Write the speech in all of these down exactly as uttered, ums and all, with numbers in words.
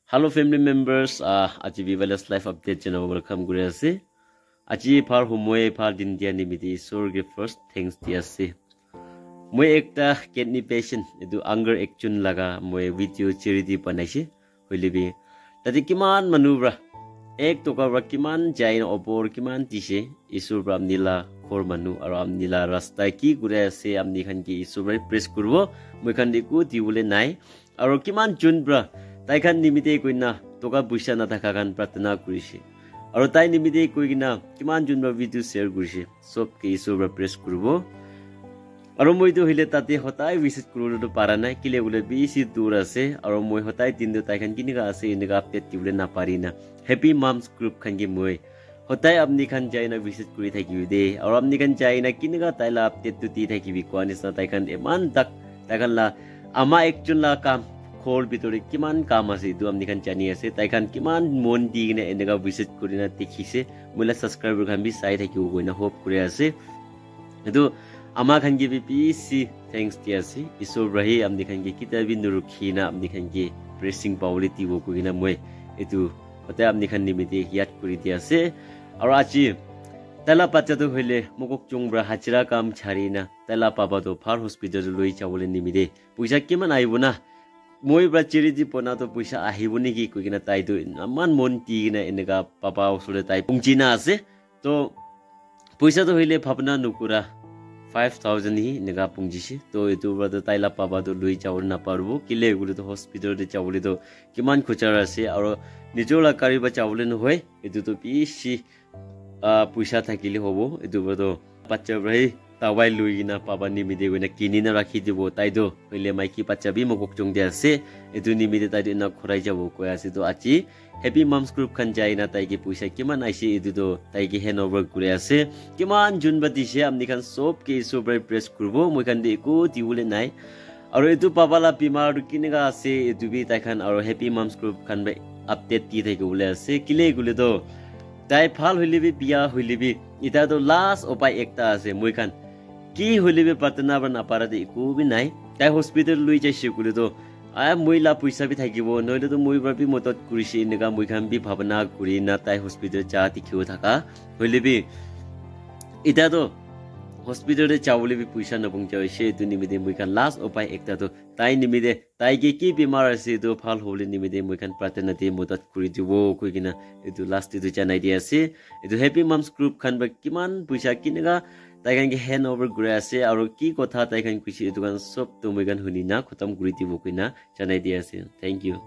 Hello family members, uh, aji Vivalas life update channel welcome gure ase. Aji par humoe par din dia nimiti sorge first thanks dia ase. Moi ekta kidney patient edu anger action laga moi video charity banaishi hoilibi. Tadi kiman manubra ek toka ra kiman jain opor kiman tise isur bram nila khor manu aro am nila rasta ki gure ase amni khan ki isur bra press kurbo moi khan diku diule nai aro kiman jun bra তাই খান নিমিতে কই না তোকা পয়সা না থাকা গান প্রার্থনা করিছে আর তাই নিমিতে কই না কিমান জুনবা ভিডিও শেয়ার করিছে সব কে ইসোবা প্রেস করব আর মই তো হইলে তাতে হতাই ভিজিট করতে পারা নাই কিলে বলে বেশি দূর আছে আর মই হতাই তিন দিন তাই খান কিনিগা আছে ইনিগা আপডেট দিবলে না পারি না হ্যাপি মামস গ্রুপ খান কি মই হতাই আপনি খান যাই না ভিজিট করি থাকিবি দে আর আপনি খান যাই না কিনিগা তাইলা আপডেট দুতি থাকিবি কোয়ানিস না তাই খান এমান তাক তাইখানলা আমা একজনলা কাম খোল ভিতরে কিমান কাম আছে দু আমনি খান জানি আছে তাই খান কিমান মন দি কিনে এনেকা ভিজিট কৰি না দেখিছে মোলা সাবস্ক্রাইবার খান বি চাই থাকিব গইনা হোপ কৰি আছে এটো আমা খান কি বিপিসি থ্যাঙ্কস দি আছে ইসোর ৰহি আমনি খান কি কিতা বি নুরুখিনা আমনি খান কি প্রেসিং পাউলি দিব কইনা মই এটো অতে আমনি খান নিমিতে ইয়াত কৰি দি আছে আৰু আজি তালা বাচ্চাটো হইলে মকক চুংব্রা হাজিরা কাম ছাড়ি না তালা পাবাতো ফার হসপিটাল লই যাবলে নিমিতে পয়সা কিমান আইব না মই ব্রা চেরিজি পনা তো পয়সা আহিব নেকি কই কিনা তাই তো আমান মন টি কিনা এনেকা পাপা ওসলে তাই পুংচিনা আছে তো পয়সা তো হইলে ভাবনা নুকুরা five thousand হি নেগা পুংজিছে তো এতো ব্রা তাইলা পাপা তো লই যাওর না পারবো কিলে গুলো তো হসপিটালে যাবলে তো কিমান খরচা আছে আর নিজলা কারিবা যাবলে ন হয় এতো তো বেশি পয়সা থাকিলে হবো এতো ব্রা তো বাচ্চা ব্রাই তাওয়াই লুই না পাবা নিমিতে গইনা কিনি না রাখি দিব তাই দো হইলে মাইকি বাচ্চা বি মকক চং দে আছে এতু নিমিতে তাই না খরাই যাব কই আছে তো আজি হ্যাপি মামস গ্রুপ খান যাই না তাই কি পয়সা কিমান আইছে এতু তো তাই কি হ্যান্ড ওভার করে আছে কিমান জুনবা দিছে আমনি খান সব কে সুপার প্রেস করব মই খান দে কো দিউলে নাই আর এতু পাবালা বিমার কিনেগা আছে এতু বি তাই খান আর হ্যাপি মামস গ্রুপ খান বাই আপডেট দি থাকে বলে আছে কিলে গুলে তো তাই ভাল হইলিবি বিয়া হইলিবি ইটা তো লাস্ট উপায় একটা আছে মই খান কি হইলিবে প্রার্থনা বা না পারাতে কোবি নাই তাই হসপিটাল লই যাইছে কুলে তো আ মইলা পয়সা বি থাকিব নইলে তো মই বাবি মতত করিছে এনেকা মই খান বি ভাবনা করি না তাই হসপিটাল যা দেখিও থাকা হইলিবি এটা তো হসপিটালে যাবলে বি পয়সা নবং যাইছে তো নিমিতে মই খান লাস্ট উপায় একটা তো তাই নিমিতে তাই কি কি বেমার আছে তো ভাল হলে নিমিতে মই খান প্রার্থনা দিয়ে মদত করি দিব কই কিনা এটো লাস্ট তো জানাই দি আছে এটো হ্যাপি মামস গ্রুপ খান বা কিমান পয়সা কিনেগা তাই খান কি হ্যান্ড ওভার করে আছে আর কি কথা তাই খান কইছে এটো গান সব তুমি গান শুনি না খতম কৰি দিব কইনা জানাই দি আছে thank you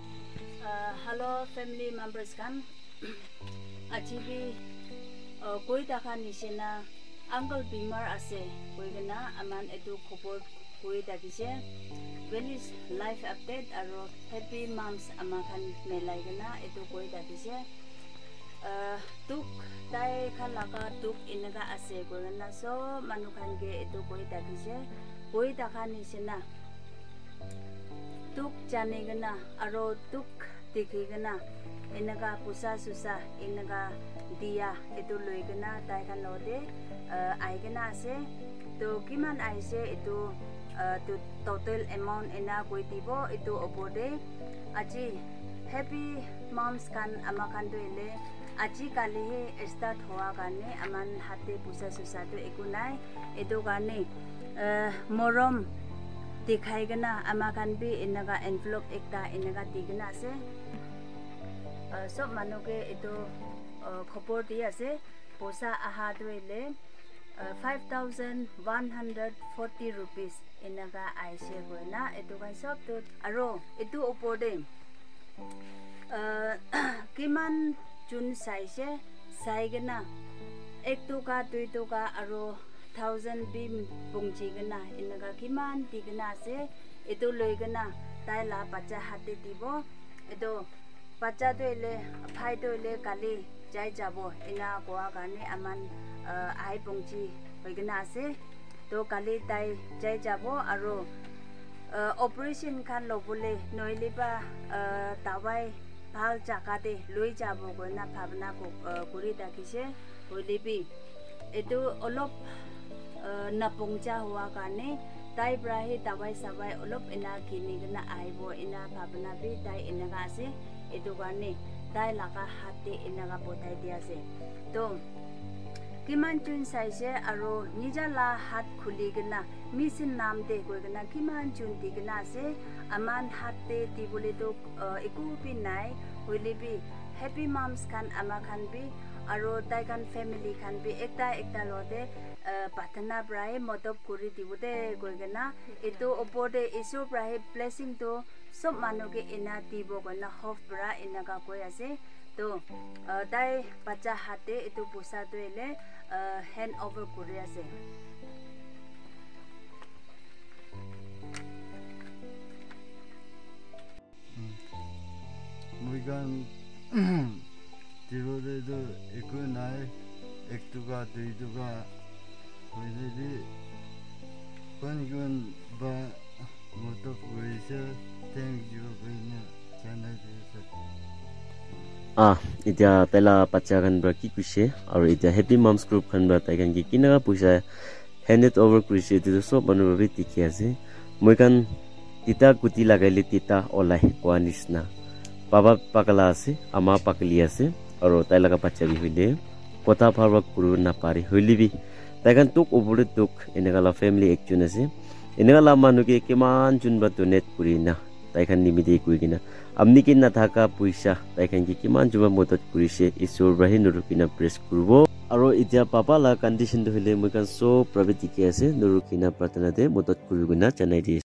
hello family members খান আজি বি কই টাকা নিছে না আঙ্কল বিমার আছে কই না আমান এটো খবর কই দাবিছে ভেলিস লাইফ আপডেট আর হ্যাপি মামস আমা খান মেলাই গনা এটো কই দাবিছে tuk tai khalaka tuk inaga ase gorana so manukhan ge etu koi takise koi takhani sina tuk jane gana aro tuk dikhi gana inaga pusa susa inaga dia etu loi gana tai khanode ai gana ase to kiman aise etu to total amount ena koi dibo etu obode aji happy moms kan ama kan doile আজি কালি start হওয়া কারণে আমান হাতে পুষা সুসাটো একো নাই এটো কারণে মরম দেখাই গনা আমা কান বি এনেকা এনভেলপ একটা এনেকা দিগনা আছে সব মানুকে এটো খবর দি আছে পয়সা আহা দইলে five thousand one hundred forty rupees এনেকা আইছে গনা এটো কান সব তো আরো এটো ওপরে কিমান চুন সাইছে সাইগনা এক টকা দুই টকা আৰু thousand bim pungchigana inaga kiman tigna ase eto loigana taila bacha hate dibo eto bacha toile phai toile kali jai jabo ina goa gane aman ai pungchi hoigana ase to kali tai jai jabo aro operation khan lobole noiliba tawai ভাল জাগাতে লৈ যাব গনা ভাবনা কৰি ৰাখিছে হলিবি এটো অলপ নাপংচা হোৱা কাৰণে tai brahi tawai sabai olop ina kini gana aibo ina bhabna bi tai inaga ase etu garne tai laga hatte inaga botai dia ase to kiman chun sai se aro nija la hat khuli gana misin nam de koi gana kiman chun ti gana ase aman hatte ti bole to eku pi nai hoile bi happy moms kan ama khan bi aro tai kan family khan bi ekta ekta lode patana brai modop kuri dibude koi gana etu opode isu brai blessing to sob manoge ina tibo gana hof bra inaga koi ase to dai bacha hate etu pusa toile hand over kuri ase muigan tirode do eku nai ektuga duiduga hoilebi kongun ba moto kuise thank you bina chana desa ah itia tela pacha kan bra ki kuise aru itia happy moms group kan bra tai kan ki kinaga puisa handed over kuise tu so manu bi tikhi ase moi kan tita kuti lagaile tita olai kwanisna baba pakala ase ama pakali ase aru tai laga pacha bi hoile kota pharwa kuru na pari hoili bi tai kan tuk obure tuk enegala family ekjun ase enegala manu ke keman jun ba donate kurina tai kan nimide kuigina amni kin na thaka puisa tai kan ki kiman juma modot kurise isur brahi nurukina press kurbo aro itia papa la condition to hile moi kan so private ke ase nurukina pratana de modot kuruguna chanai di